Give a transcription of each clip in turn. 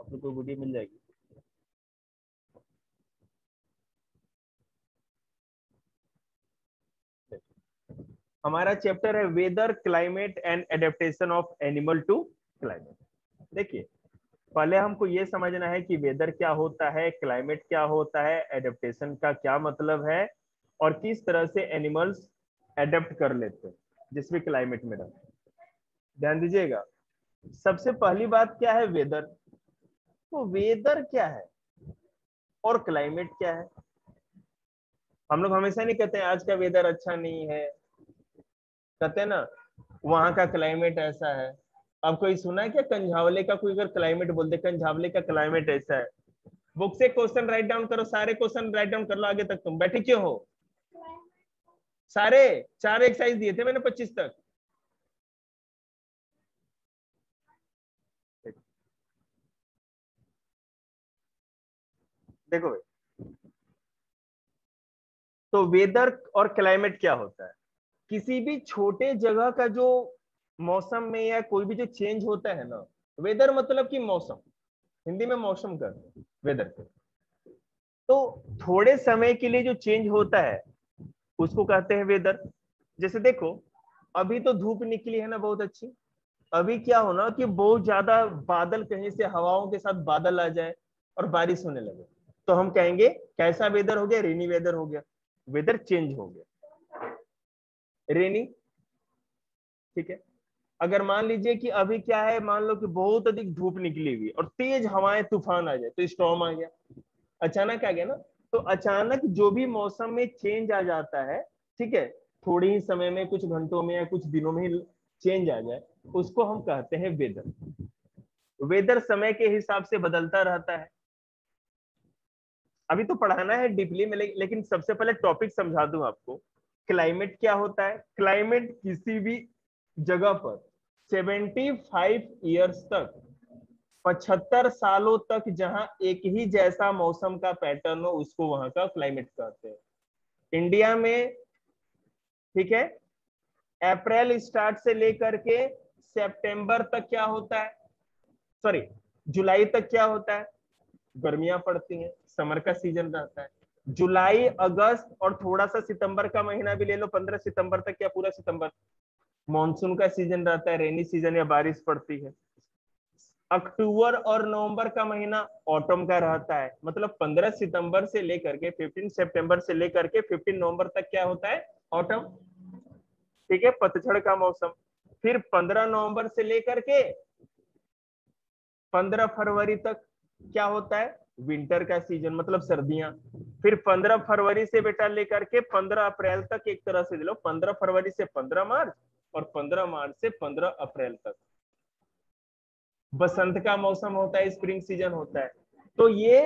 आप लोग को वीडियो मिल जाएगी। हमारा चैप्टर है weather, climate and adaptation of animal to climate. देखिए, पहले हमको ये समझना है कि वेदर क्या होता है, क्लाइमेट क्या होता है, एडेप्टेशन का क्या मतलब है, और किस तरह से एनिमल्स एडेप्ट कर लेते हैं जिस भी क्लाइमेट में रहते हैं। ध्यान दीजिएगा, सबसे पहली बात क्या है, वेदर। तो वेदर क्या है और क्लाइमेट क्या है? हम लोग हमेशा नहीं कहते हैं आज का वेदर अच्छा नहीं है, कहते हैं ना वहां का क्लाइमेट ऐसा है। अब कोई सुना है क्या कंझावले का कोई अगर क्लाइमेट बोल दे, कंझावले का क्लाइमेट ऐसा है? बुक से क्वेश्चन राइट डाउन करो, सारे क्वेश्चन राइट डाउन कर लो आगे तक। तुम बैठे क्यों हो? सारे 4 एक्सरसाइज दिए थे मैंने 25 तक। देखो भाई, तो वेदर और क्लाइमेट क्या होता है? किसी भी छोटे जगह का जो मौसम में या कोई भी जो चेंज होता है ना, वेदर मतलब कि मौसम, हिंदी में मौसम करते हैं वेदर को। तो थोड़े समय के लिए जो चेंज होता है उसको कहते हैं वेदर। जैसे देखो, अभी तो धूप निकली है ना बहुत अच्छी। अभी क्या होना कि बहुत ज्यादा बादल, कहीं से हवाओं के साथ बादल आ जाए और बारिश होने लगे, तो हम कहेंगे कैसा वेदर हो गया? रेनी वेदर हो गया, वेदर चेंज हो गया, रेनी। ठीक है। अगर मान लीजिए कि अभी क्या है, मान लो कि बहुत अधिक धूप निकली हुई और तेज हवाएं तूफान आ जाए, तो स्टॉर्म आ गया, अचानक आ गया ना। तो अचानक जो भी मौसम में चेंज आ जाता है, ठीक है, थोड़े ही समय में, कुछ घंटों में या कुछ दिनों में ही चेंज आ जाए, उसको हम कहते हैं वेदर। वेदर समय के हिसाब से बदलता रहता है। अभी तो पढ़ाना है डीपली में, लेकिन सबसे पहले टॉपिक समझा दूं आपको। क्लाइमेट क्या होता है? क्लाइमेट किसी भी जगह पर 75 ईयर्स तक, 75 सालों तक जहां एक ही जैसा मौसम का पैटर्न हो, उसको वहां का क्लाइमेट कहते हैं। इंडिया में, ठीक है, अप्रैल स्टार्ट से लेकर के सितंबर तक क्या होता है, सॉरी, जुलाई तक क्या होता है? गर्मियां पड़ती हैं, समर का सीजन रहता है। जुलाई, अगस्त और थोड़ा सा सितंबर का महीना भी ले लो, 15 सितंबर तक या पूरा सितंबर, मानसून का सीजन रहता है, रेनी सीजन या बारिश पड़ती है। अक्टूबर और नवंबर का महीना ऑटम का रहता है, मतलब 15 सितंबर से लेकर के 15 सितंबर से लेकर के 15 नवंबर तक क्या होता है? ऑटम। ठीक है, पतझड़ का मौसम। फिर 15 नवंबर से लेकर के 15 फरवरी तक क्या होता है? विंटर का सीजन, मतलब सर्दियां। फिर 15 फरवरी से बेटा लेकर के 15 अप्रैल तक, एक तरह से लो, 15 फरवरी से 15 मार्च, और 15 मार्च से 15 अप्रैल तक बसंत का मौसम होता है, स्प्रिंग सीजन होता है। तो ये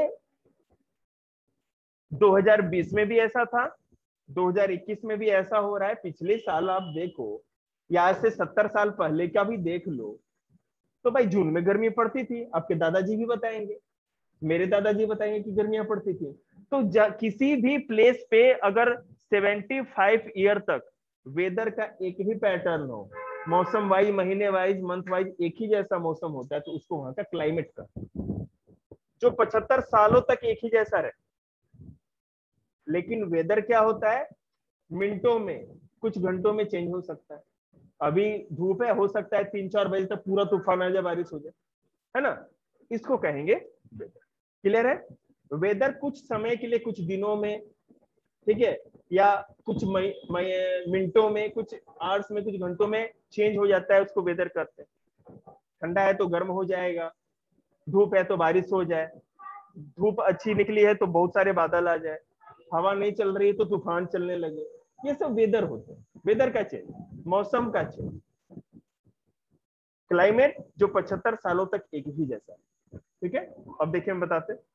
2020 में भी ऐसा था, 2021 में भी ऐसा हो रहा है। पिछले साल आप देखो, या आज से 70 साल पहले का भी देख लो, तो भाई जून में गर्मी पड़ती थी, आपके दादाजी भी बताएंगे, मेरे दादाजी बताएंगे कि गर्मियां पड़ती थी। तो किसी भी प्लेस पे अगर 75 ईयर तक वेदर का एक ही पैटर्न हो, मौसम वाइज, महीने वाइज, मंथ वाइज एक ही जैसा मौसम होता है, तो उसको वहां का क्लाइमेट का, जो 75 सालों तक एक ही जैसा रहे। लेकिन वेदर क्या होता है? मिनटों में, कुछ घंटों में चेंज हो सकता है। अभी धूप है, हो सकता है 3-4 बजे तक पूरा तूफान आ जाए, बारिश हो जाए, है ना। इसको कहेंगे वेदर। क्लियर है? वेदर कुछ समय के लिए, कुछ दिनों में, ठीक है, या कुछ मिनटों में, कुछ आवर्स में, कुछ घंटों में चेंज हो जाता है, उसको वेदर कहते हैं। ठंडा है तो गर्म हो जाएगा, धूप है तो बारिश हो जाए, धूप अच्छी निकली है तो बहुत सारे बादल आ जाए, हवा नहीं चल रही है तो तूफान चलने लगे। ये सब वेदर होते हैं, वेदर का चेंज, मौसम का चेंज। क्लाइमेट जो 75 सालों तक एक ही जैसा है। ठीक है, अब देखिए हम बताते हैं।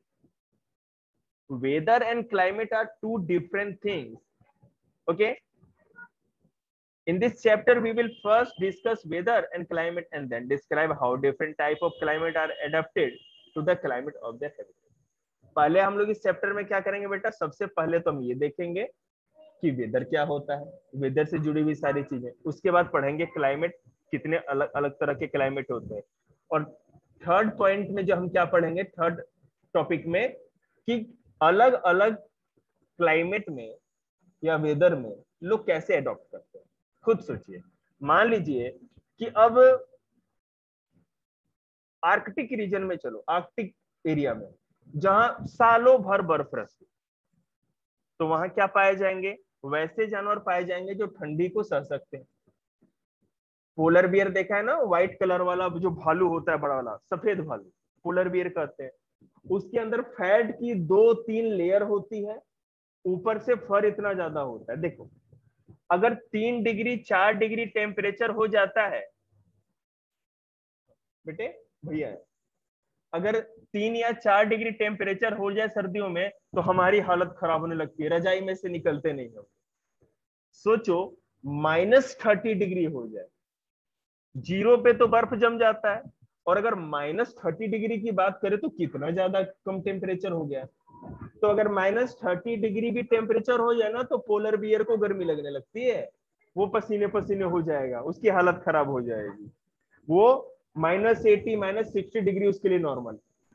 Weather and climate are two different things. Okay, in this chapter we will first discuss weather and climate and then describe how different type of climate are adapted to the climate of their habitat। पहले हम लोग इस chapter में क्या करेंगे बेटा? सबसे पहले तो हम ये देखेंगे कि वेदर क्या होता है, वेदर से जुड़ी हुई सारी चीजें। उसके बाद पढ़ेंगे क्लाइमेट, कितने अलग अलग तरह के क्लाइमेट होते हैं, और थर्ड पॉइंट में जो हम क्या पढ़ेंगे थर्ड टॉपिक में, कि अलग अलग क्लाइमेट में या वेदर में लोग कैसे अडॉप्ट करते हैं। खुद सोचिए, मान लीजिए कि अब आर्कटिक रीजन में चलो, आर्कटिक एरिया में जहां सालों भर बर्फ रहती, तो वहां क्या पाए जाएंगे, वैसे जानवर पाए जाएंगे जो ठंडी को सह सकते हैं। पोलर बियर देखा है ना, व्हाइट कलर वाला जो भालू होता है, बड़ा वाला सफेद भालू, पोलर बियर कहते हैं। उसके अंदर फैट की 2-3 लेयर होती है, ऊपर से फर इतना ज्यादा होता है। देखो, अगर 3 डिग्री 4 डिग्री टेम्परेचर हो जाता है बेटे भैया, अगर 3 या 4 डिग्री टेम्परेचर हो जाए सर्दियों में, तो हमारी हालत खराब होने लगती है, रजाई में से निकलते नहीं हम। सोचो -30 डिग्री हो जाए, जीरो पे तो बर्फ जम जाता है, और अगर -30 डिग्री की बात करें तो कितना ज्यादा कम टेम्परेचर हो गया। तो अगर -30 डिग्री भी टेम्परेचर हो जाए ना, तो पोलर बियर को गर्मी लगने लगती है, वो पसीने पसीने हो जाएगा, उसकी हालत खराब हो जाएगी। वो -80 -60 डिग्री उसके लिए नॉर्मल।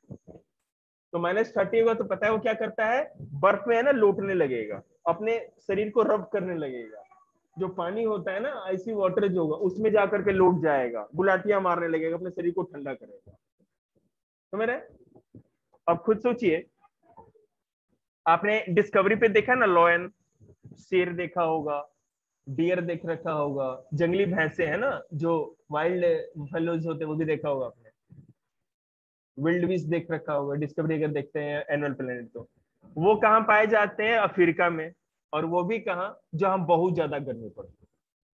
तो -30 होगा तो पता है वो क्या करता है, बर्फ में है ना लोटने लगेगा, अपने शरीर को रब करने लगेगा। जो पानी होता है ना, आइसी वाटर जो होगा, उसमें जाकर के लोट जाएगा, गुलाटियां मारने लगेगा, अपने शरीर को ठंडा करेगा। तो मेरे अब खुद सोचिए, आपने डिस्कवरी पे देखा ना, लॉयन, शेर देखा होगा, डियर देख रखा होगा, जंगली भैंसे है ना जो वाइल्ड फेलोज होते हैं, वो भी देखा होगा आपने, विल्ड बीस्ट देख रखा होगा। डिस्कवरी अगर देखते हैं एनुअल प्लेनेट, तो वो कहाँ पाए जाते हैं, अफ्रीका में, और वो भी कहाँ, जहां बहुत ज्यादा गर्मी पड़ती है।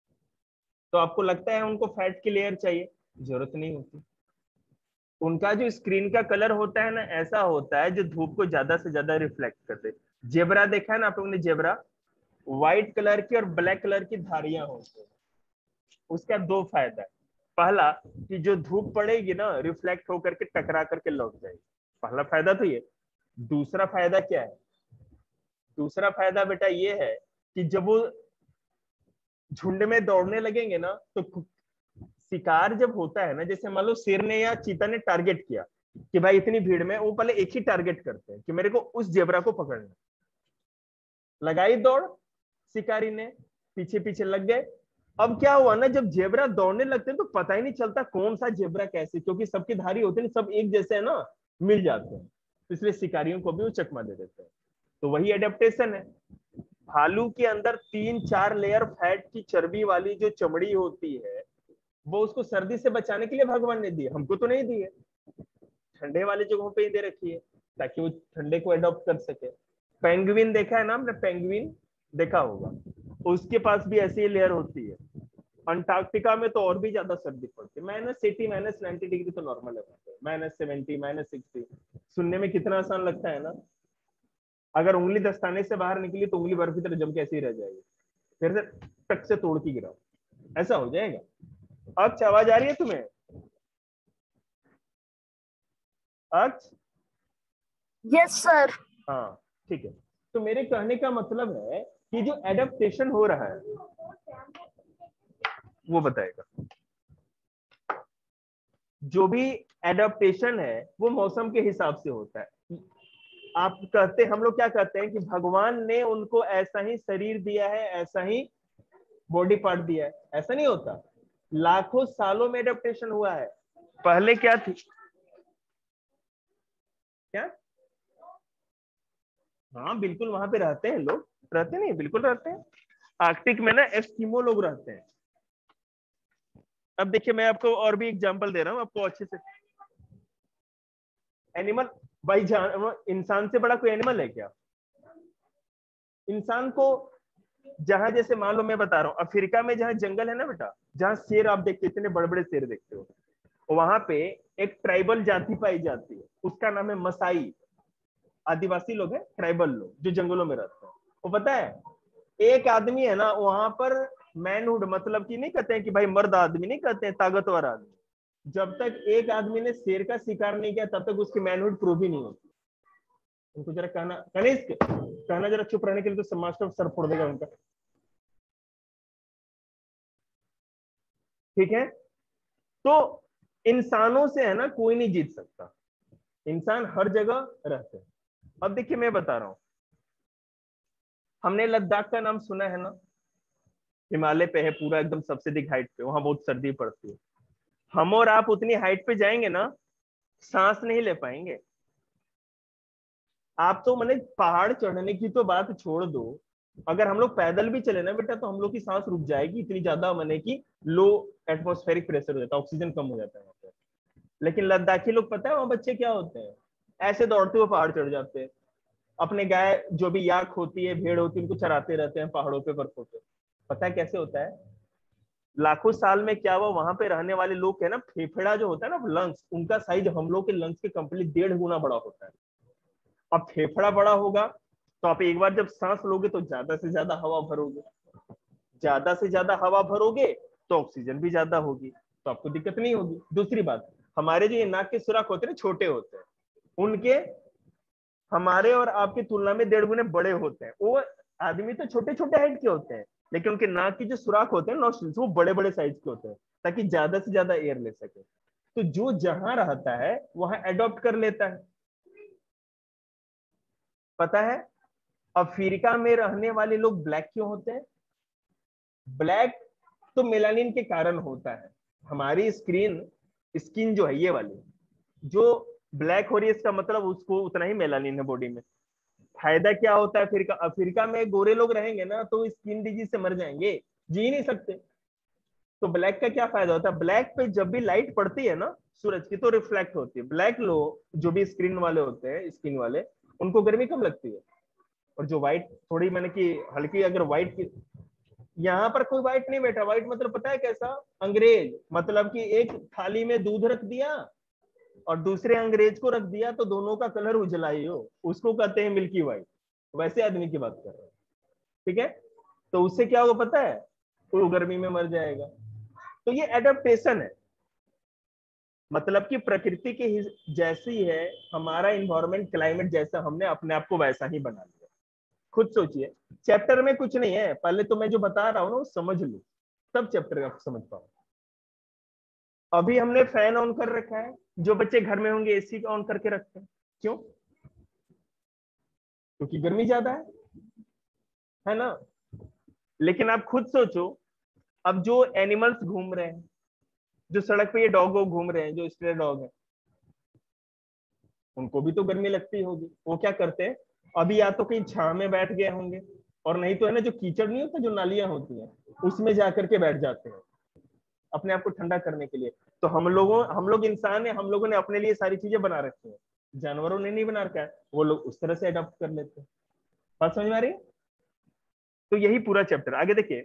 तो आपको लगता है उनको फैट की लेयर चाहिए, जरूरत नहीं होती। उनका जो स्क्रीन का कलर होता है ना, ऐसा होता है जो धूप को ज्यादा से ज्यादा रिफ्लेक्ट कर दे। जेबरा देखा है ना आप लोगों ने, जेबरा व्हाइट कलर की और ब्लैक कलर की धारियां होती है। उसका दो फायदा है, पहला कि जो धूप पड़ेगी ना, रिफ्लेक्ट होकर के टकरा करके लौट जाएगी, पहला फायदा तो ये। दूसरा फायदा क्या है, दूसरा फायदा बेटा ये है कि जब वो झुंड में दौड़ने लगेंगे ना, तो शिकार जब होता है ना, जैसे मान लो शेर ने या चीता ने टारगेट किया कि भाई इतनी भीड़ में, वो पहले एक ही टारगेट करते हैं कि मेरे को उस जेबरा को पकड़ना। लगाई दौड़, शिकारी ने पीछे पीछे लग गए। अब क्या हुआ ना, जब जेबरा दौड़ने लगते हैं तो पता ही नहीं चलता कौन सा जेबरा कैसे, क्योंकि सबकी धारी होते हैं, सब एक जैसे है ना, मिल जाते हैं, इसलिए शिकारियों को भी वो चकमा दे देते हैं। तो वही एडेप्टेशन है। भालू के अंदर 3-4 लेयर फैट की चर्बी वाली जो चमड़ी होती है, वो उसको सर्दी से बचाने के लिए भगवान ने दी है, हमको तो नहीं दी है। ठंडे वाले जगहों पे ही दे रखी है, ताकि वो ठंडे को अडॉप्ट कर सके। पेंगुइन देखा है ना आपने, पेंगुइन देखा होगा, उसके पास भी ऐसी ही लेयर होती है। अंटार्कटिका में तो और भी ज्यादा सर्दी पड़ती है, -80 -90 डिग्री तो नॉर्मल है, -70 -60। सुनने में कितना आसान लगता है ना, अगर उंगली दस्ताने से बाहर निकली तो उंगली बर्फ की तरह जम के ऐसे ही रह जाएगी, फिर से टक से तोड़ के गिराओ, ऐसा हो जाएगा। अच्छा, आवाज आ रही है तुम्हें? अच्छा, यस सर। हाँ ठीक है। तो मेरे कहने का मतलब है कि जो एडेप्टेशन हो रहा है वो बताएगा। जो भी एडेप्टेशन है वो मौसम के हिसाब से होता है। आप कहते, हम लोग क्या कहते हैं कि भगवान ने उनको ऐसा ही शरीर दिया है, ऐसा ही बॉडी पार्ट दिया है, ऐसा नहीं होता। लाखों सालों में एडेप्टेशन हुआ है। पहले क्या थी, क्या, हाँ बिल्कुल वहां पे रहते हैं लोग, रहते नहीं, बिल्कुल रहते हैं। आर्कटिक में ना एस्किमो लोग रहते हैं। अब देखिए, मैं आपको और भी एग्जांपल दे रहा हूँ आपको अच्छे से। एनिमल, भाई जान, इंसान से बड़ा कोई एनिमल है क्या? इंसान को, जहां जैसे मान लो मैं बता रहा हूँ, अफ्रीका में जहां जंगल है ना बेटा, जहां शेर आप देखते हो, इतने बड़े बड़े शेर देखते हो, वहां पे एक ट्राइबल जाति पाई जाती है, उसका नाम है मसाई। आदिवासी लोग हैं, ट्राइबल लोग जो जंगलों में रहते हैं। वो पता है, एक आदमी है ना वहां पर, मैनहुड मतलब कि नहीं कहते हैं कि भाई मर्द आदमी, नहीं कहते हैं ताकतवर आदमी, जब तक एक आदमी ने शेर का शिकार नहीं किया तब तक उसकी मैनहुड प्रूव ही नहीं होती। उनको जरा कहना, कनिष्क कहना जरा चुप रहने के लिए, तो मास्टर सर फोड़ देगा उनका। ठीक है, तो इंसानों से है ना कोई नहीं जीत सकता, इंसान हर जगह रहते हैं। अब देखिए मैं बता रहा हूं, हमने लद्दाख का नाम सुना है ना, हिमालय पे है पूरा एकदम सबसे अधिक हाइट पे, वहां बहुत सर्दी पड़ती है। हम और आप उतनी हाइट पे जाएंगे ना, सांस नहीं ले पाएंगे। आप तो मैंने पहाड़ चढ़ने की तो बात छोड़ दो, अगर हम लोग पैदल भी चले ना बेटा तो हम लोग की सांस रुक जाएगी, इतनी ज्यादा मैंने की लो एटमॉस्फेरिक प्रेशर हो जाता है, ऑक्सीजन कम हो जाता है वहां पे। लेकिन लद्दाखी लोग पता है वहां बच्चे क्या होते हैं, ऐसे दौड़ते हुए पहाड़ चढ़ जाते हैं, अपने गाय जो भी याक होती है भेड़ होती है उनको चराते रहते हैं पहाड़ों पे बर्फों पे। पता है कैसे होता है, लाखों साल में क्या हुआ, वहां पे रहने वाले लोग है ना, फेफड़ा जो होता है ना लंग्स, उनका साइज हम लोग के लंग्स के कंप्लीट 1.5 गुना बड़ा होता है। अब फेफड़ा बड़ा होगा तो आप एक बार जब सांस लोगे तो ज्यादा से ज्यादा हवा भरोगे, ज्यादा से ज्यादा हवा भरोगे तो ऑक्सीजन भी ज्यादा होगी, तो आपको दिक्कत नहीं होगी। दूसरी बात, हमारे जो ये नाक के सुराख होते हैं ना छोटे होते हैं, उनके हमारे और आपकी तुलना में 1.5 गुने बड़े होते हैं। वो आदमी तो छोटे छोटे हाइट के होते हैं, लेकिन उनके नाक की जो सुराख होते हैं नॉस्ट्रिल्स, वो बड़े बड़े साइज के होते हैं ताकि ज्यादा से ज्यादा एयर ले सके। तो जो जहां रहता है वहां एडॉप्ट कर लेता है। पता है अफ्रीका में रहने वाले लोग ब्लैक क्यों होते हैं? ब्लैक तो मेलानिन के कारण होता है। हमारी स्किन जो है ये वाली, जो ब्लैक हो रही है इसका मतलब उसको उतना ही मेलानिन है बॉडी में। फायदा क्या होता है, अफ्रीका अफ्रीका में गोरे लोग रहेंगे ना तो स्किन डिजीज से मर जाएंगे, जी नहीं सकते। तो ब्लैक का क्या फायदा होता है, ब्लैक पे जब भी लाइट पड़ती है ना सूरज की तो रिफ्लेक्ट होती है। ब्लैक लोग जो भी स्क्रीन वाले होते हैं, स्किन वाले, उनको गर्मी कम लगती है। और जो व्हाइट थोड़ी मैंने की हल्की, अगर व्हाइट की, यहाँ पर कोई व्हाइट नहीं बैठा। व्हाइट मतलब पता है कैसा, अंग्रेज, मतलब कि एक थाली में दूध रख दिया और दूसरे अंग्रेज को रख दिया तो दोनों का कलर उजला ही हो, उसको कहते हैं मिल्की व्हाइट। वैसे आदमी की बात कर रहे हैं, ठीक है। तो उससे क्या होगा पता है, वो गर्मी में मर जाएगा। तो ये एडेप्टेशन है, मतलब कि प्रकृति के जैसी है, हमारा इन्वायरमेंट क्लाइमेट जैसा, हमने अपने आप को वैसा ही बना लिया। खुद सोचिए, चैप्टर में कुछ नहीं है, पहले तो मैं जो बता रहा हूँ ना वो समझ लो, तब चैप्टर आप समझ पाओ। अभी हमने फैन ऑन कर रखा है, जो बच्चे घर में होंगे एसी ऑन करके रखते हैं, क्यों? क्योंकि गर्मी ज्यादा है ना। लेकिन आप खुद सोचो, अब जो एनिमल्स घूम रहे हैं, जो सड़क पे ये डॉग घूम रहे हैं, जो स्ट्रे डॉग है, उनको भी तो गर्मी लगती होगी। वो क्या करते हैं, अभी या तो कहीं छां में बैठ गए होंगे, और नहीं तो है ना जो कीचड़ नहीं होता, जो नालियां होती हैं, उसमें जाकर के बैठ जाते हैं अपने आप को ठंडा करने के लिए। तो हम लोग इंसान है, हम लोगों ने अपने लिए सारी चीजें बना रखी है, जानवरों ने नहीं बना रखा है, वो लोग उस तरह से अडॉप्ट कर लेते हैं। बात समझ में आ रही है? तो यही पूरा चैप्टर आगे देखिए।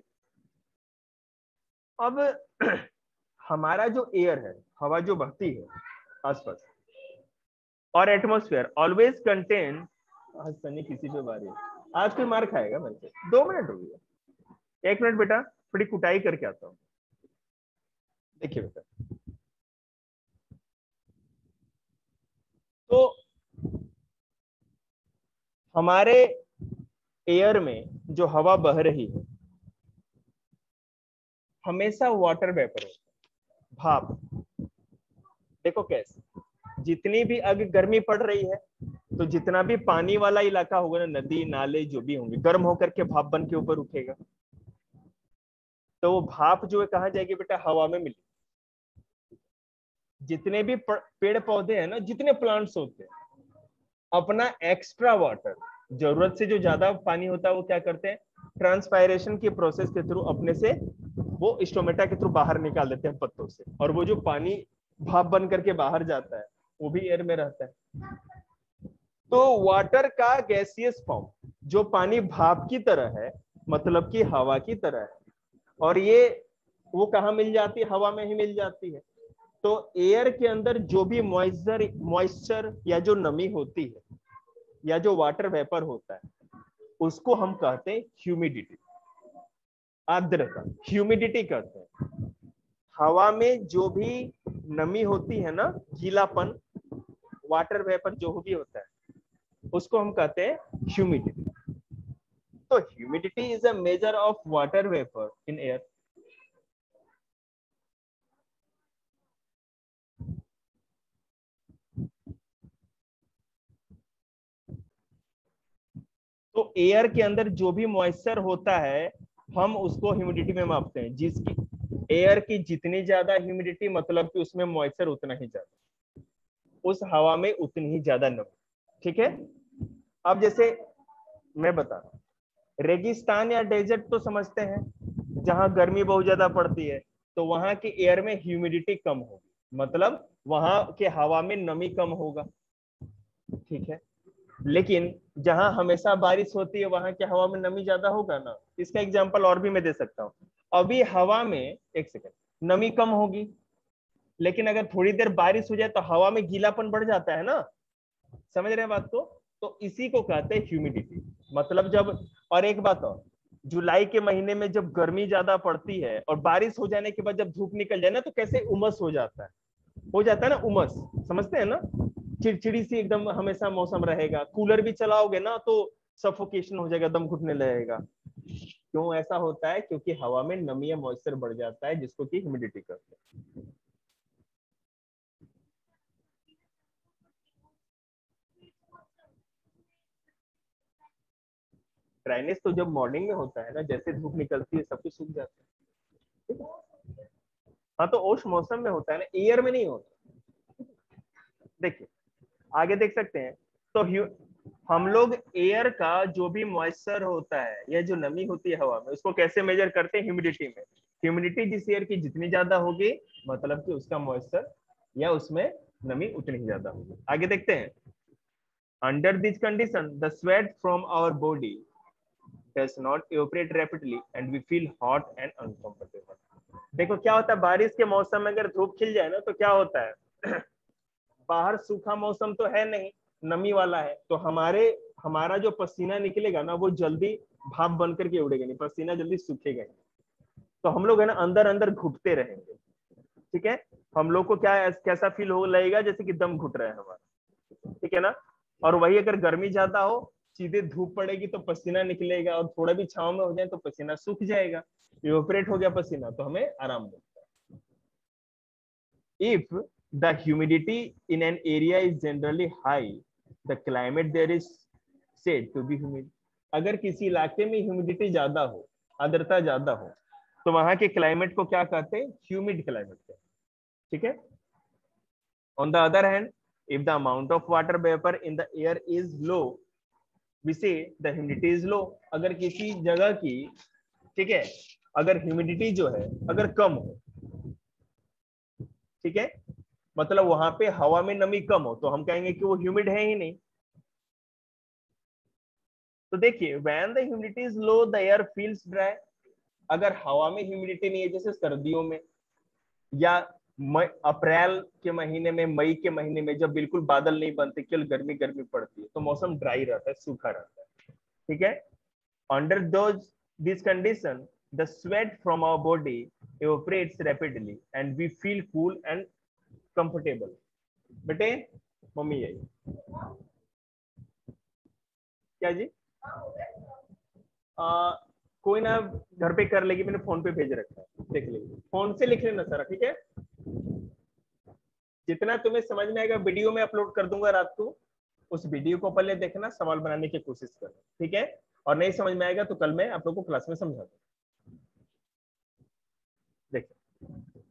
अब हमारा जो एयर है, हवा जो बहती है आसपास, और एटमॉस्फेयर ऑलवेज कंटेन, आज सनी किसी पे बारी है, आज कोई मार खाएगा मेरे से। 2 मिनट हो गया, 1 मिनट बेटा, थोड़ी कुटाई करके आता हूँ। देखिए बेटा, तो हमारे एयर में जो हवा बह रही है हमेशा वाटर वेपर होता है, भाप। देखो कैसे, जितनी भी अगर गर्मी पड़ रही है तो जितना भी पानी वाला इलाका होगा ना, नदी नाले जो भी होंगे, गर्म होकर के भाप बन के ऊपर उठेगा। तो वो भाप जो है कहाँ जाएगी बेटा, हवा में मिलेगी। जितने भी पेड़ पौधे हैं ना, जितने प्लांट्स होते हैं, अपना एक्स्ट्रा वाटर, जरूरत से जो ज्यादा पानी होता है वो क्या करते हैं, ट्रांसपायरेशन की प्रोसेस के थ्रू अपने से वो स्टोमेटा के थ्रू बाहर निकाल देते हैं पत्तों से, और वो जो पानी भाप बन करके बाहर जाता है वो भी एयर में रहता है। तो वाटर का गैसियस फॉर्म, जो पानी भाप की तरह है, मतलब कि हवा की तरह है, और ये वो कहाँ मिल जाती है, हवा में ही मिल जाती है। तो एयर के अंदर जो भी मॉइस्चर या जो नमी होती है या जो वाटर वेपर होता है उसको हम कहते हैं ह्यूमिडिटी, आर्द्रता, ह्यूमिडिटी कहते हैं। हवा में जो भी नमी होती है ना, गीलापन, वाटर वेपर जो भी होता है उसको हम कहते हैं ह्यूमिडिटी। तो humidity is a measure of water vapour in air. Air के अंदर जो भी मॉइस्चर होता है हम उसको ह्यूमिडिटी में मापते हैं। जिसकी एयर की जितनी ज्यादा ह्यूमिडिटी मतलब कि उसमें मॉइस्चर उतना ही ज्यादा, उस हवा में उतनी ही ज्यादा नमी। ठीक है। अब जैसे मैं बता रहा हूं, रेगिस्तान या डेजर्ट तो समझते हैं, जहां गर्मी बहुत ज्यादा पड़ती है तो वहां की एयर में ह्यूमिडिटी कम होगी, मतलब वहां के हवा में नमी कम होगा। ठीक है। लेकिन जहां हमेशा बारिश होती है वहां के हवा में नमी ज्यादा होगा ना। इसका एग्जांपल और भी मैं दे सकता हूँ। अभी हवा में, एक सेकंड, नमी कम होगी, लेकिन अगर थोड़ी देर बारिश हो जाए तो हवा में गीलापन बढ़ जाता है ना। समझ रहे हैं बात को? तो इसी को कहते हैं ह्यूमिडिटी। मतलब जब, और एक बात और, जुलाई के महीने में जब गर्मी ज्यादा पड़ती है और बारिश हो जाने के बाद जब धूप निकल जाए ना तो कैसे उमस हो जाता है, ना उमस। समझते हैं ना? चिड़चिड़ी सी एकदम हमेशा मौसम रहेगा, कूलर भी चलाओगे ना तो सफोकेशन हो जाएगा, दम घुटने लगेगा। क्यों ऐसा होता है? क्योंकि हवा में नमी या मॉइस्चर बढ़ जाता है, जिसको कि ह्यूमिडिटी कहते हैं। ड्राइनेस तो जब मॉर्निंग में होता है ना, जैसे धूप निकलती है सब कुछ सूख जाता है। ठीक है? हाँ, तो ओस मौसम में होता है ना, एयर में नहीं होता। देखिए आगे देख सकते हैं। तो हम लोग एयर का जो भी मॉइस्चर होता है या जो नमी होती है हवा में, उसको कैसे मेजर करते हैं? ह्यूमिडिटी में। ह्यूमिडिटी जिस एयर की जितनी ज्यादा होगी मतलब कि उसका मॉइस्चर या उसमें नमी उतनी ही ज्यादा होगी। आगे देखते हैं। Under this condition the sweat from our body does not evaporate rapidly and we feel hot and uncomfortable। देखो क्या होता है, बारिश के मौसम में अगर धूप खिल जाए ना तो क्या होता है बाहर सूखा मौसम तो है नहीं, नमी वाला है, तो हमारा जो पसीना निकलेगा ना वो जल्दी भाप बन करके उड़ेगा नहीं, पसीना जल्दी सूखेगा नहीं। तो हम लोग है ना अंदर अंदर घुटते रहेंगे। ठीक है। हम लोग को क्या कैसा फील हो लगेगा, जैसे कि दम घुट रहा है हमारा। ठीक है ना? और वही अगर गर्मी ज्यादा हो, सीधे धूप पड़ेगी तो पसीना निकलेगा, और थोड़ा भी छांव में हो जाए तो पसीना सूख जाएगा, इवेपोरेट हो गया पसीना, तो हमें आराम मिलता है। If the humidity in an area is generally high, the climate there is said to be humid. अगर किसी इलाके में ह्यूमिडिटी ज्यादा हो, आर्द्रता ज्यादा हो, तो वहां के क्लाइमेट को क्या कहते हैं? ह्यूमिड क्लाइमेट कहते हैं। ठीक है। On the other hand, if the amount of water vapor in the air is low, we say the humidity is low। अगर किसी जगह की, ठीक है, अगर ह्यूमिडिटी जो है अगर कम हो, ठीक है, मतलब वहां पे हवा में नमी कम हो, तो हम कहेंगे कि वो ह्यूमिड है ही नहीं। तो देखिए, when the humidity is low the air feels dry। अगर हवा में ह्यूमिडिटी नहीं है, जैसे सर्दियों में या अप्रैल के महीने में, मई के महीने में जब बिल्कुल बादल नहीं बनते, केवल गर्मी गर्मी पड़ती है, तो मौसम ड्राई रहता है, सूखा रहता है। ठीक है। Under this condition the sweat from our body evaporates rapidly and we feel cool and comfortable। बेटे, मम्मी यही क्या जी? कोई ना, घर पे कर लेगी, मैंने फोन पे भेज रखा है, देख लेगी, फोन से लिख लेना सारा। ठीक है। जितना तुम्हें समझ में आएगा वीडियो में अपलोड कर दूंगा रात को, उस वीडियो को पहले देखना, सवाल बनाने की कोशिश करना। ठीक है। और नहीं समझ में आएगा तो कल मैं आप लोग को क्लास में समझा दूंगा। देखिए,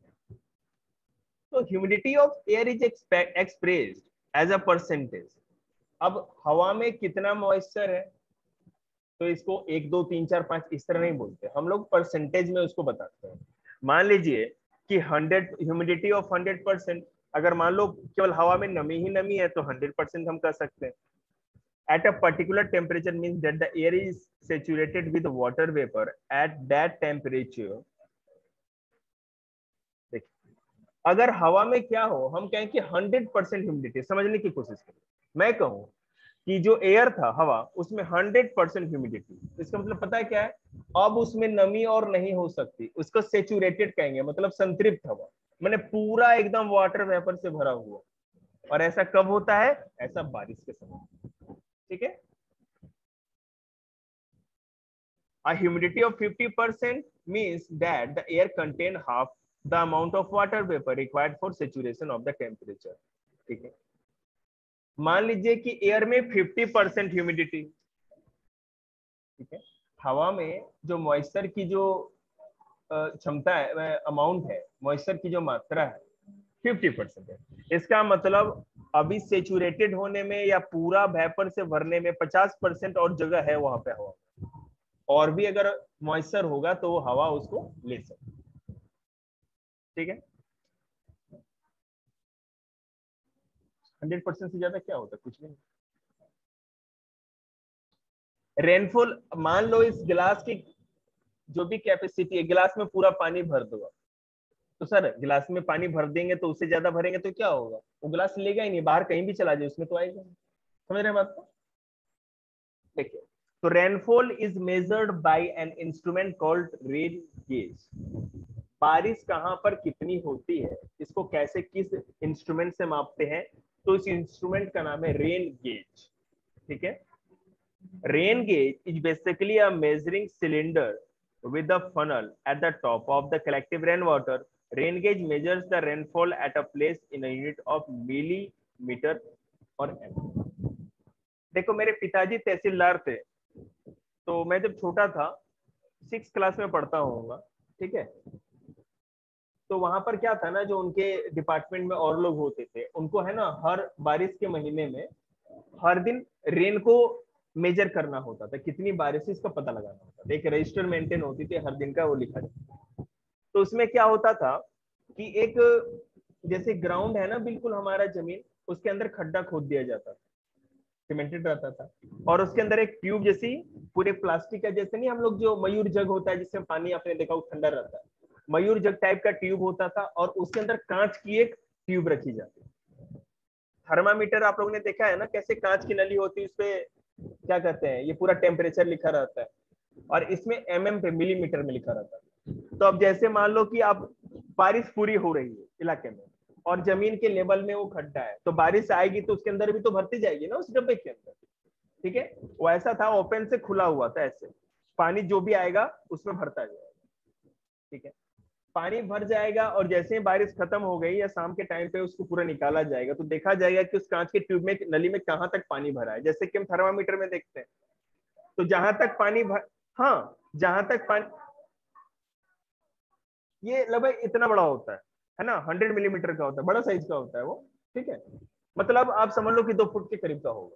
तो humidity of air is expressed as a percentage. अब हवा में कितना मॉइस्चर है, तो इसको 1 2 3 4 5 इस तरह नहीं बोलते हम लोग, परसेंटेज में उसको बताते हैं। मान लीजिए कि 100 ह्यूमिडिटी ऑफ 100%, अगर मान लो केवल हवा में नमी ही नमी है तो 100% हम कह सकते हैं। at a particular temperature means that the air is saturated with water vapor at that temperature। देखिए, अगर हवा में क्या हो, हम कहें कि 100% ह्यूमिडिटी, समझने की कोशिश करें। मैं कहूं कि जो एयर था, हवा, उसमें 100% ह्यूमिडिटी, इसका मतलब पता है क्या है? अब उसमें नमी और नहीं हो सकती, उसको सेचुरेटेड कहेंगे, मतलब संतृप्त हवा, मैंने पूरा एकदम वाटर वेपर से भरा हुआ। और ऐसा कब होता है? ऐसा बारिश के समय। ठीक है। A humidity of 50% means that the air contain half the amount of water vapor required for saturation of the temperature। ठीक है। मान लीजिए कि एयर में 50% ह्यूमिडिटी, ठीक है, हवा में जो मॉइस्चर की जो क्षमता है, अमाउंट है, मॉइस्चर की जो मात्रा है 50% है। इसका मतलब अभी सेचुरेटेड होने में या पूरा वेपर से भरने में 50% और जगह है वहां पे हवा, और भी अगर मॉइस्चर होगा तो वो हवा उसको ले सकती। ठीक है, 100% से ज्यादा क्या होता है, कुछ भी नहीं। रेनफॉल, मान लो इस गिलास की जो भी कैपेसिटी है, गिलास में पूरा पानी भर दो, तो सर गिलास में पानी भर देंगे तो उससे ज्यादा भरेंगे तो क्या होगा, वो गिलास लेगा ही नहीं, बाहर कहीं भी चला जाए उसमें तो आएगा। समझ रहे हैं बात को? देखिए, तो rainfall is measured by an instrument called rain gauge. बारिश कहां पर कितनी होती है, इसको कैसे किस इंस्ट्रूमेंट से मापते हैं, तो इस इंस्ट्रूमेंट का नाम है रेन गेज। ठीक है, rain gauge is basically a measuring cylinder with a funnel at the top of the collective rainwater. Rain gauge measures the rainfall at a place in a unit of millimeter or mm. देखो, मेरे पिताजी तहसीलदार थे, तो मैं जब छोटा था 6 class में पढ़ता होऊंगा, ठीक है, तो वहां पर क्या था ना, जो उनके डिपार्टमेंट में और लोग होते थे, उनको है ना हर बारिश के महीने में हर दिन रेन को मेजर करना होता था, कितनी बारिश है इसका पता लगाना होता था, एक रजिस्टर मेंटेन होती थी हर दिन का, वो लिखा जाता। तो उसमें क्या होता था कि एक जैसे ग्राउंड है ना, बिल्कुल हमारा जमीन, उसके अंदर खड्डा खोद दिया जाता था, सीमेंटेड रहता था, और उसके अंदर एक ट्यूब जैसी पूरे प्लास्टिक का, जैसे नहीं हम लोग जो मयूर जग होता है जिसमें पानी आपने देखा वो ठंडा रहता है, मयूर जग टाइप का ट्यूब होता था, और उसके अंदर कांच की एक ट्यूब रखी जाती। थर्मामीटर आप लोगों ने देखा है ना, कैसे कांच की नली होती है, उसपे क्या कहते हैं, ये पूरा टेम्परेचर लिखा रहता है, और इसमें एमएम पे, मिलीमीटर में लिखा रहता है। तो अब जैसे मान लो कि आप बारिश पूरी हो रही है इलाके में, और जमीन के लेवल में वो खड्डा है, तो बारिश आएगी तो उसके अंदर भी तो भरती जाएगी ना उस डब्बे के अंदर। ठीक है, वो ऐसा था, ओपन से खुला हुआ था, ऐसे पानी जो भी आएगा उसमें भरता जाएगा। ठीक है, पानी भर जाएगा, और जैसे ही बारिश खत्म हो गई या शाम के टाइम पे उसको पूरा निकाला जाएगा, तो देखा जाएगा कि उस कांच के ट्यूब में, नली में कहां तक पानी भरा है, जैसे कि हम थर्मामीटर में देखते हैं, तो जहां तक पानी भर, हाँ जहां तक पानी, ये लगभग इतना बड़ा होता है ना, 100 मिलीमीटर का होता है, बड़ा साइज का होता है वो। ठीक है, मतलब आप समझ लो कि 2 फुट के करीब का होगा।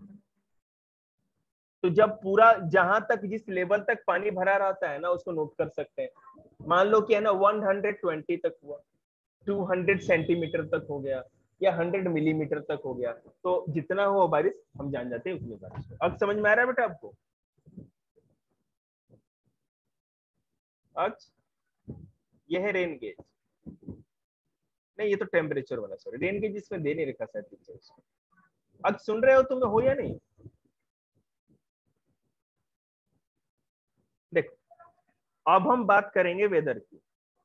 तो जब पूरा, जहां तक जिस लेवल तक पानी भरा रहता है ना, उसको नोट कर सकते हैं। मान लो कि है ना 120 तक हुआ, 200 सेंटीमीटर तक हो गया, या 100 मिलीमीटर तक हो गया, तो जितना हो बारिश हम जान जाते हैं उतनी बारिश। अब समझ में आ रहा है बेटा आपको? अच्छा, यह है रेन गेज। नहीं, ये तो टेम्परेचर वाला, सॉरी, रेन गेज इसमें दे नहीं रखा शायद पिक्चर। अब सुन रहे हो तुम, हो या नहीं? देखो, अब हम बात करेंगे वेदर की।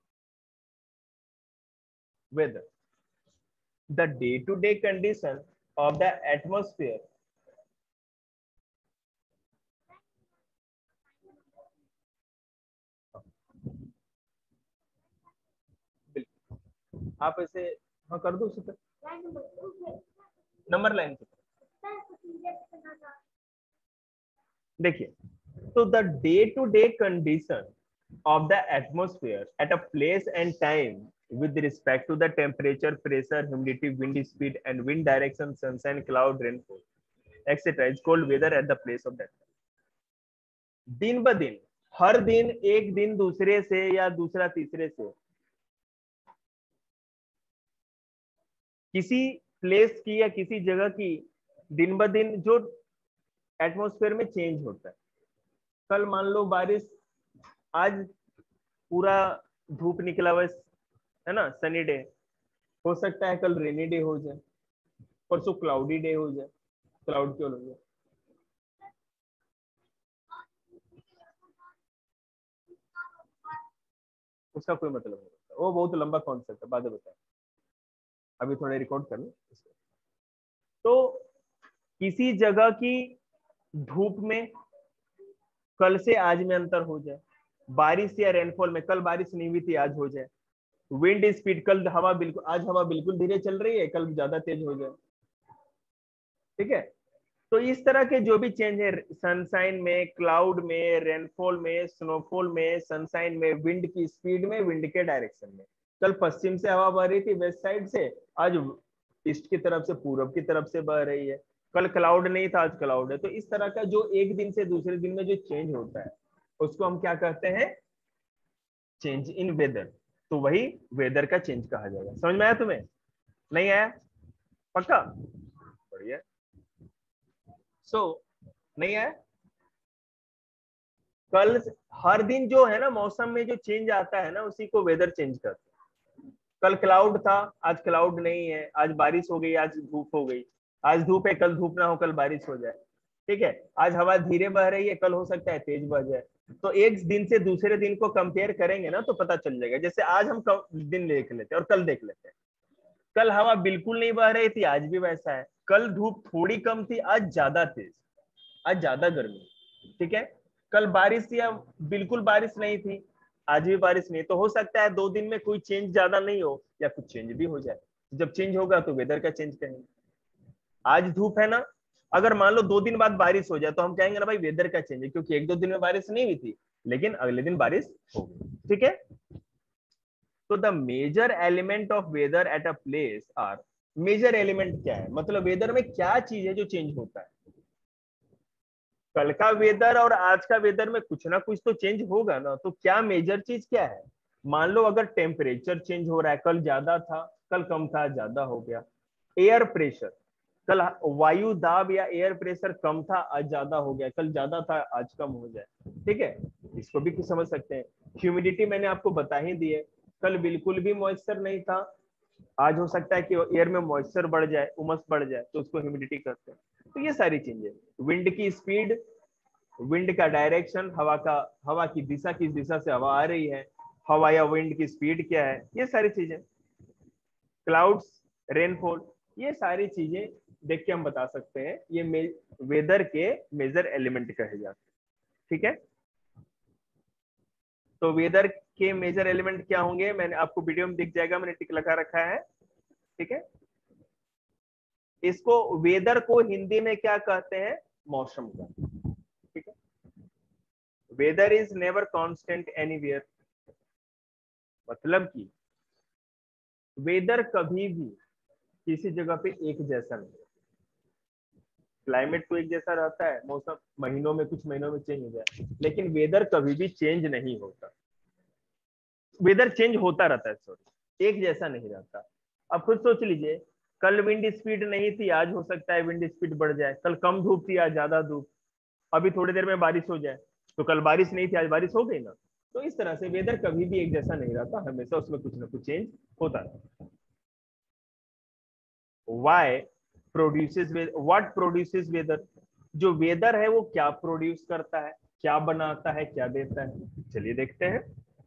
Weather, the day to day condition of the atmosphere. आप ऐसे, हाँ कर दो उसी पर, नंबर लाइन पे। देखिए, तो the day to day condition of the atmosphere at a place and time with respect to the temperature, pressure, humidity, wind speed, and wind direction, sunshine, cloud, rainfall, etc. is called weather at the place of that. दिन ब दिन, हर दिन, एक दिन दूसरे से या दूसरा तीसरे से, किसी प्लेस की या किसी जगह की दिन ब दिन जो एटमॉस्फेयर में चेंज होता है। कल मान लो बारिश, आज पूरा धूप निकला हुआ है ना, सनी डे, हो सकता है कल रेनी डे हो जाए, परसों क्लाउडी डे हो जाए, क्लाउड क्यों हो जाए, उसका कोई मतलब नहीं होता, वो बहुत लंबा कॉन्सेप्ट है, बाद में बताएं, अभी थोड़ा रिकॉर्ड कर लो। तो किसी जगह की धूप में कल से आज में अंतर हो जाए, बारिश या रेनफॉल में कल बारिश नहीं हुई थी आज हो जाए, विंड स्पीड, कल हवा बिल्कुल, आज हवा बिल्कुल धीरे चल रही है, कल ज्यादा तेज हो जाए। ठीक है, तो इस तरह के जो भी चेंज है सनशाइन में, क्लाउड में, रेनफॉल में, स्नोफॉल में, सनशाइन में, विंड की स्पीड में, विंड के डायरेक्शन में। कल पश्चिम से हवा बह रही थी वेस्ट साइड से, आज ईस्ट की तरफ से, पूरब की तरफ से बह रही है। कल क्लाउड नहीं था, आज क्लाउड है। तो इस तरह का जो एक दिन से दूसरे दिन में जो चेंज होता है उसको हम क्या कहते हैं? Change in weather. तो वही वेदर का चेंज कहा जाएगा। समझ में आया तुम्हें? नहीं आया? पक्का? बढ़िया। नहीं आया? कल हर दिन जो है ना मौसम में जो चेंज आता है ना उसी को वेदर चेंज करते हैं। कल क्लाउड था, आज क्लाउड नहीं है, आज बारिश हो गई, आज धूप हो गई। आज धूप है, कल धूप ना हो, कल बारिश हो जाए। ठीक है, आज हवा धीरे बह रही है, कल हो सकता है तेज बह जाए। तो एक दिन से दूसरे दिन को कंपेयर करेंगे ना तो पता चल जाएगा। जैसे आज हम दिन देख लेते हैं और कल देख लेते हैं। कल हवा बिल्कुल नहीं बह रही थी, आज भी वैसा है। कल धूप थोड़ी कम थी, आज ज्यादा तेज, आज ज्यादा गर्मी। ठीक है, कल बारिश या बिल्कुल बारिश नहीं थी, आज भी बारिश नहीं। तो हो सकता है 2 दिन में कोई चेंज ज्यादा नहीं हो या कुछ चेंज भी हो जाए। जब चेंज होगा तो वेदर का चेंज कहेंगे। आज धूप है ना, अगर मान लो 2 दिन बाद बारिश हो जाए तो हम कहेंगे ना भाई वेदर का चेंज है, क्योंकि 1-2 दिन में बारिश नहीं हुई थी लेकिन अगले दिन बारिश हो गई। ठीक है, तो the major element of weather at a place are. Major element क्या है? मतलब वेदर में क्या चीज है जो चेंज होता है। कल का वेदर और आज का वेदर में कुछ ना कुछ तो चेंज होगा ना। तो क्या मेजर चीज क्या है? मान लो अगर टेम्परेचर चेंज हो रहा है, कल ज्यादा था, कल कम था, ज्यादा हो गया। एयर प्रेशर, कल वायु दाब या एयर प्रेशर कम था, आज ज्यादा हो गया, कल ज्यादा था, आज कम हो जाए। ठीक है, इसको भी कुछ समझ सकते हैं। ह्यूमिडिटी मैंने आपको बता ही दी है, कल बिल्कुल भी मॉइस्चर नहीं था, आज हो सकता है कि एयर में मॉइस्चर बढ़ जाए, उमस बढ़ जाए, तो उसको ह्यूमिडिटी कहते हैं। तो ये सारी चीजें, विंड की स्पीड, विंड का डायरेक्शन, हवा की दिशा, किस दिशा से हवा आ रही है, हवा या विंड की स्पीड क्या है, ये सारी चीजें, क्लाउड्स, रेनफॉल, ये सारी चीजें देख के हम बता सकते हैं ये वेदर के मेजर एलिमेंट कहे जाते हैं। ठीक है, तो वेदर के मेजर एलिमेंट क्या होंगे मैंने आपको वीडियो में दिख जाएगा, मैंने टिक लगा रखा है। ठीक है, इसको वेदर को हिंदी में क्या कहते हैं? मौसम का। ठीक है, weather is never constant anywhere, मतलब कि वेदर कभी भी किसी जगह पे एक जैसा नहीं। क्लाइमेट तो एक जैसा रहता है, मौसम महीनों में, कुछ महीनों में चेंज हो जाए, लेकिन वेदर कभी भी चेंज नहीं होता। वेदर चेंज होता रहता है, सॉरी, एक जैसा नहीं रहता। अब खुद सोच लीजिए, कल विंड स्पीड नहीं थी, आज हो सकता है विंड स्पीड बढ़ जाए। कल कम धूप थी, आज ज्यादा धूप। अभी थोड़ी देर में बारिश हो जाए, तो कल बारिश नहीं थी, आज बारिश हो गई ना। तो इस तरह से वेदर कभी भी एक जैसा नहीं रहता, हमेशा उसमें कुछ ना कुछ चेंज होता है। Why produces what produces weather, जो वेदर है वो क्या प्रोड्यूस करता है, क्या बनाता है, क्या देता है, चलिए देखते हैं।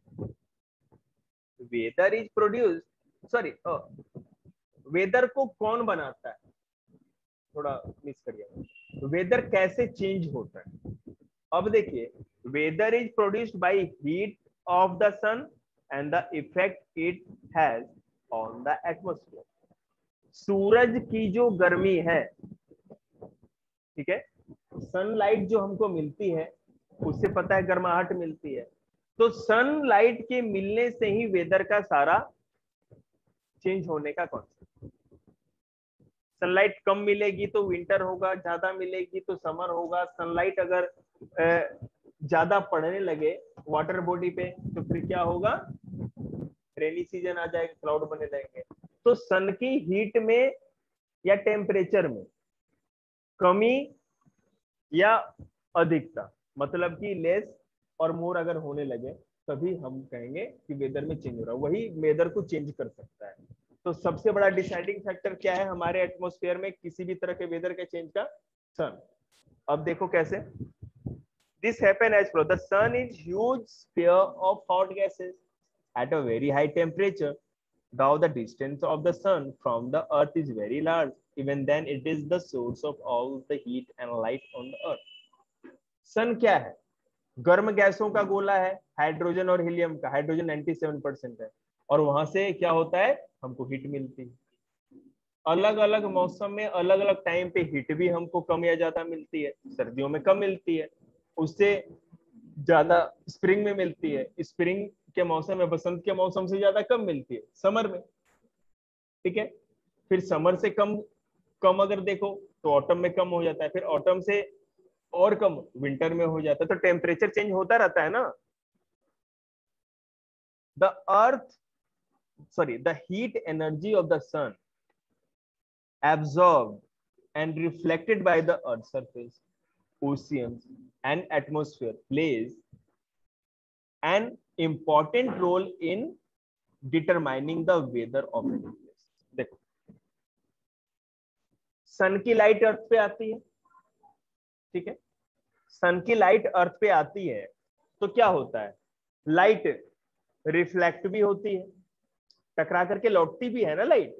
Weather is produce, sorry, weather को कौन बनाता है, थोड़ा मिस करिए। वेदर कैसे चेंज होता है? अब देखिए, weather is produced by heat of the sun and the effect it has on the atmosphere. सूरज की जो गर्मी है, ठीक है, सनलाइट जो हमको मिलती है उससे पता है गर्माहट मिलती है। तो सनलाइट के मिलने से ही वेदर का सारा चेंज होने का कॉन्सेप्ट। सनलाइट कम मिलेगी तो विंटर होगा, ज्यादा मिलेगी तो समर होगा। सनलाइट अगर ज्यादा पड़ने लगे वाटर बॉडी पे तो फिर क्या होगा? रेनी सीजन आ जाएगा, क्लाउड बनने लगेंगे। तो सन की हीट में या टेम्परेचर में कमी या अधिकता, मतलब कि लेस और मोर अगर होने लगे तभी हम कहेंगे कि वेदर में चेंज हो रहा है। वही वेदर को चेंज कर सकता है। तो सबसे बड़ा डिसाइडिंग फैक्टर क्या है हमारे एटमॉस्फेयर में किसी भी तरह के वेदर के चेंज का? सन। अब देखो कैसे। This happen as flow the sun is huge sphere of hot gases at a very high temperature. Now the distance of the sun from the earth is very large. Even then it is the source of all the heat and light on the earth. Sun क्या है? गर्म गैसों का गोला है, hydrogen और helium का। Hydrogen 97% है और वहां से क्या होता है? हमको हीट मिलती है। अलग अलग मौसम में अलग अलग टाइम पे हीट भी हमको कम या ज्यादा मिलती है। सर्दियों में कम मिलती है, उससे ज्यादा स्प्रिंग में मिलती है। स्प्रिंग के मौसम में बसंत के मौसम से ज्यादा कम मिलती है समर में। ठीक है, फिर समर से कम कम अगर देखो तो ऑटम में कम हो जाता है, फिर ऑटम से और कम विंटर में हो जाता है। तो टेम्परेचर चेंज होता रहता है ना। The earth the heat energy of the sun absorbed and reflected by the earth's surface, oceans and atmosphere plays an important role in determining the weather of any place. देखो, सन की light अर्थ पे आती है, ठीक है, सन की लाइट अर्थ पे आती है तो क्या होता है, लाइट रिफ्लेक्ट भी होती है, टकरा करके लौटती भी है ना लाइट।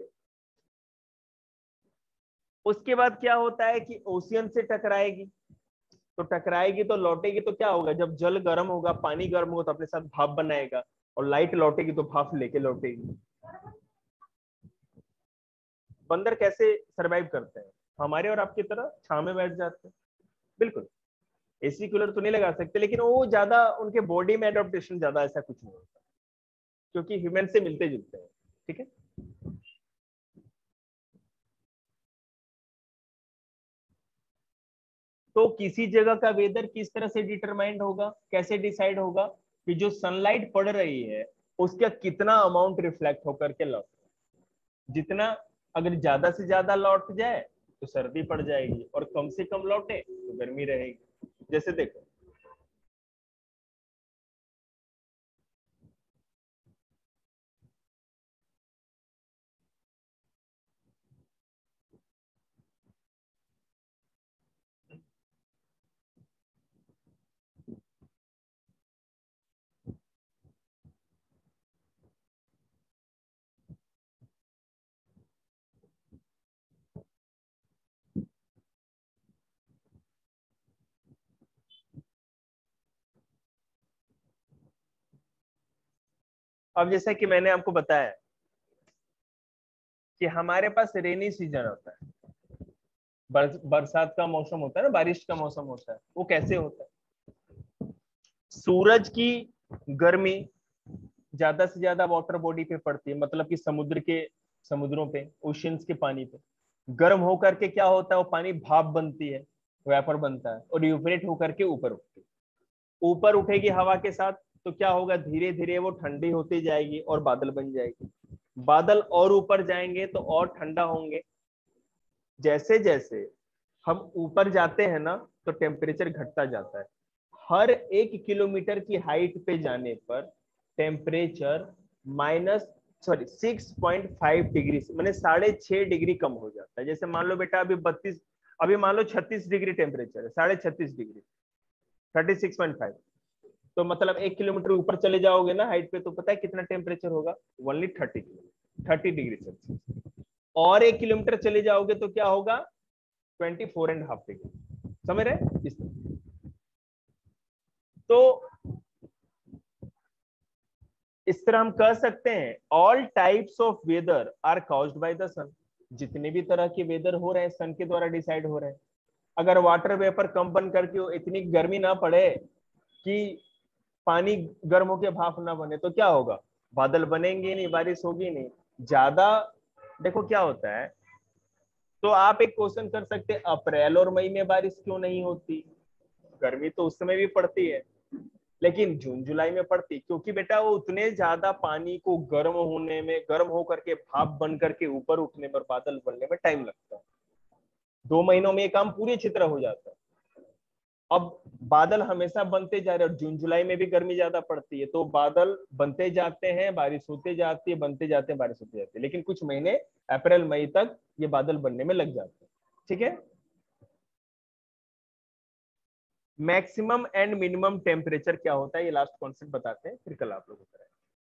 उसके बाद क्या होता है कि ओशियन से टकराएगी, तो टकराएगी तो लौटेगी, तो क्या होगा, जब जल गर्म होगा, पानी गर्म होगा तो अपने साथ भाप बनाएगा, और लाइट लौटेगी तो भाप लेके लौटेगी। बंदर कैसे सरवाइव करते हैं, हमारे और आपकी तरह छाव में बैठ जाते हैं। बिल्कुल, एसी कूलर तो नहीं लगा सकते, लेकिन वो ज्यादा उनके बॉडी में एडॉप्टेशन ज्यादा ऐसा कुछ नहीं होता, क्योंकि ह्यूमन से मिलते जुलते हैं। ठीक है, तो किसी जगह का वेदर किस तरह से डिटरमाइंड होगा, कैसे डिसाइड होगा, कि जो सनलाइट पड़ रही है उसका कितना अमाउंट रिफ्लेक्ट होकर के लौट, जितना अगर ज्यादा से ज्यादा लौट जाए तो सर्दी पड़ जाएगी, और कम से कम लौटे तो गर्मी रहेगी। जैसे देखो, अब जैसा कि मैंने आपको बताया कि हमारे पास रेनी सीजन होता है, बरसात का मौसम होता है ना, बारिश का मौसम होता है। वो कैसे होता है, सूरज की गर्मी ज्यादा से ज्यादा वाटर बॉडी पे पड़ती है, मतलब कि समुद्रों पे, ओशियंस के पानी पे गर्म होकर के क्या होता है, वो पानी भाप बनती है, वेपर बनता है, और यूपरेट होकर के ऊपर उठती है। ऊपर उठेगी हवा के साथ तो क्या होगा, धीरे धीरे वो ठंडी होती जाएगी और बादल बन जाएगी। बादल और ऊपर जाएंगे तो और ठंडा होंगे। जैसे जैसे हम ऊपर जाते हैं ना, तो टेम्परेचर घटता जाता है। हर 1 किलोमीटर की हाइट पे जाने पर टेम्परेचर माइनस 6.5 डिग्री, मैंने 6.5 डिग्री कम हो जाता है। जैसे मान लो बेटा अभी मान लो 36 डिग्री टेम्परेचर है, 36.5 डिग्री, 36.5, तो मतलब 1 किलोमीटर ऊपर चले जाओगे ना हाइट पे, तो पता है कितना टेम्परेचर होगा, ओनली 30 डिग्री सेल्सियस। और 1 किलोमीटर चले जाओगे तो क्या होगा, 24.5 डिग्री। समझ रहे इस तरह। तो इस तरह हम कह सकते हैं all types of weather are caused by the sun. जितने भी तरह के वेदर हो रहे हैं सन के द्वारा डिसाइड हो रहे हैं। अगर वाटर वेपर कम बन करके इतनी गर्मी ना पड़े कि पानी गर्म होकर भाप ना बने, तो क्या होगा, बादल बनेंगे नहीं, बारिश होगी नहीं ज्यादा। देखो क्या होता है, तो आप एक क्वेश्चन कर सकते हैं, अप्रैल और मई में बारिश क्यों नहीं होती, गर्मी तो उस समय भी पड़ती है, लेकिन जून जुलाई में पड़ती, क्योंकि बेटा वो उतने ज्यादा पानी को गर्म होने में, गर्म होकर के भाप बन करके ऊपर उठने पर, बादल बनने में टाइम लगता है। 2 महीनों में ये काम पूरी अच्छी तरह हो जाता है। अब बादल हमेशा बनते जा रहे हैं, और जून जुलाई में भी गर्मी ज्यादा पड़ती है, तो बादल बनते जाते हैं, बारिश होते जाती है, बनते जाते हैं, बारिश होती जाती है, लेकिन कुछ महीने अप्रैल मई तक ये बादल बनने में लग जाते हैं। ठीक है, मैक्सिमम एंड मिनिमम टेम्परेचर क्या होता है, ये लास्ट कॉन्सेप्ट बताते हैं, फिर कल आप लोग करें।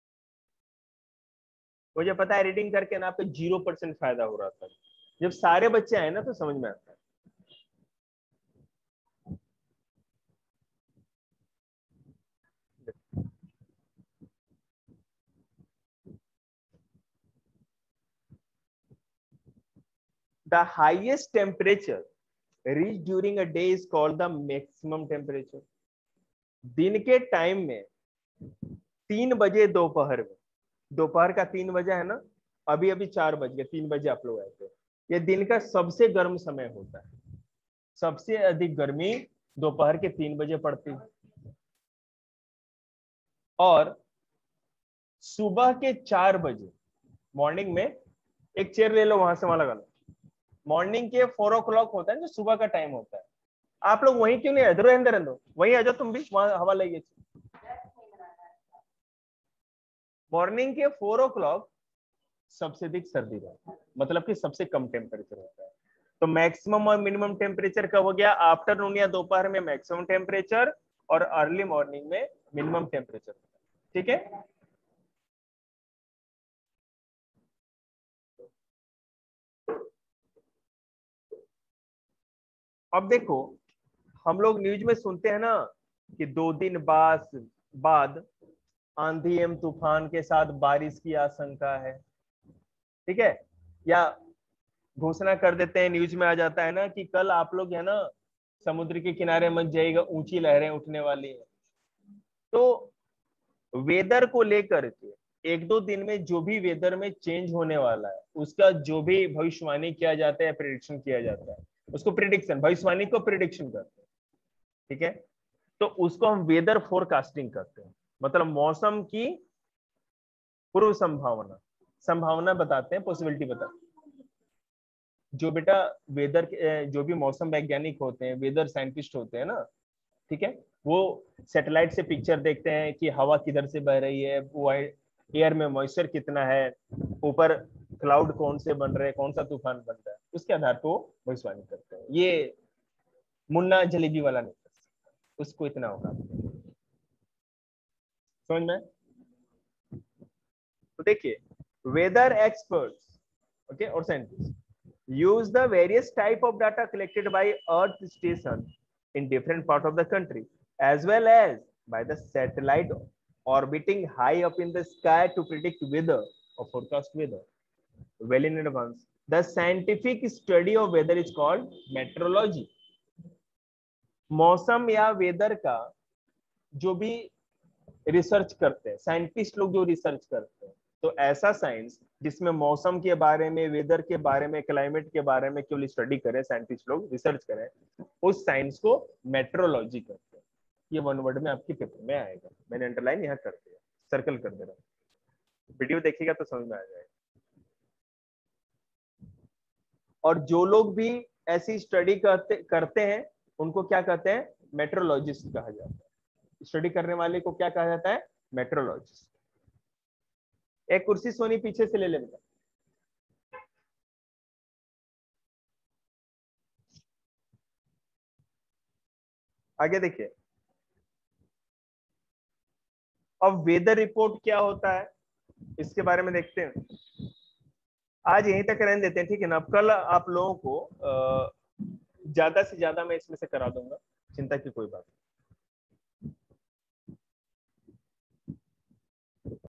मुझे पता है रीडिंग करके ना आपको 0% फायदा हो रहा था, जब सारे बच्चे आए ना तो समझ में आता है। The highest temperature reach during a day is called the maximum temperature. दिन के टाइम में 3 बजे दोपहर में, दोपहर का 3 बजे है ना, अभी अभी 4 बज गए, 3 बजे आप लोग आए थे, ये दिन का सबसे गर्म समय होता है। सबसे अधिक गर्मी दोपहर के 3 बजे पड़ती है, और सुबह के 4 बजे मॉर्निंग में, एक चेयर ले लो वहां से, वहां लगा लो, मॉर्निंग के 4 o'clock होता है जो सुबह का टाइम होता है। आप लोग वहीं क्यों नहीं, इधर अंदर अंदर वहीं आ जाओ, तुम भी वहां हवा लगी। मॉर्निंग के 4 o'clock सबसे अधिक सर्दी रहती है, मतलब कि सबसे कम टेम्परेचर होता है। तो मैक्सिमम और मिनिमम टेम्परेचर कब हो गया? आफ्टरनून या दोपहर में मैक्सिमम टेम्परेचर और अर्ली मॉर्निंग में मिनिमम टेम्परेचर। ठीक है, अब देखो, हम लोग न्यूज में सुनते हैं ना कि 2 दिन बाद आंधी एवं तूफान के साथ बारिश की आशंका है। ठीक है, या घोषणा कर देते हैं, न्यूज में आ जाता है ना कि कल आप लोग है ना समुद्र के किनारे मत जाइएगा, ऊंची लहरें उठने वाली है। तो वेदर को लेकर के 1-2 दिन में जो भी वेदर में चेंज होने वाला है, उसका जो भी भविष्यवाणी किया जाता है, प्रेडिक्शन किया जाता है, उसको प्रेडिक्शन, भविष्यवाणी को प्रेडिक्शन करते हैं। ठीक है, तो उसको हम वेदर फोरकास्टिंग करते हैं, मतलब मौसम की पूर्व संभावना, संभावना बताते हैं, पॉसिबिलिटी बताते हैं। जो बेटा वेदर, जो भी मौसम वैज्ञानिक होते हैं, वेदर साइंटिस्ट होते हैं ना, ठीक है, वो सैटेलाइट से पिक्चर देखते हैं कि हवा किधर से बह रही है, वो एयर में मॉइस्चर कितना है, ऊपर क्लाउड कौन से बन रहे हैं, कौन सा तूफान बन रहा है, उसके आधार पर वो भविष्यवाणी करते हैं। ये मुन्ना जलेबी वाला नहीं कर सकता, उसको इतना होगा, समझ में? तो देखिए, वेदर एक्सपर्ट्स, ओके, और scientist use the various type of data collected by Earth station in different part of the country, as well as by the satellite orbiting high up in the sky to predict weather or forecast weather well in advance. The scientific study of weather is called meteorology. मौसम या weather का जो भी research करते हैं, scientist लोग जो research करते हैं, तो ऐसा साइंस जिसमें मौसम के बारे में, वेदर के बारे में, क्लाइमेट के बारे में केवल स्टडी करें, साइंटिस्ट लोग रिसर्च करें, उस साइंस को मेट्रोलॉजी कहते हैं। ये वन वर्ड में आपके पेपर में आएगा, मैंने अंडरलाइन यहाँ कर दिया, सर्कल कर दे रहा हूँ, वीडियो देखिएगा तो समझ में आ जाएगा। और जो लोग भी ऐसी स्टडी करते हैं उनको क्या कहते हैं? मेट्रोलॉजिस्ट कहा जाता है। स्टडी करने वाले को क्या कहा जाता है? मेट्रोलॉजिस्ट। एक कुर्सी सोनी पीछे से ले ले बेटा। आगे देखिए, अब वेदर रिपोर्ट क्या होता है इसके बारे में देखते हैं। आज यहीं तक रहने देते हैं, ठीक है ना? कल आप लोगों को ज्यादा से ज्यादा मैं इसमें से करा दूंगा, चिंता की कोई बात नहीं।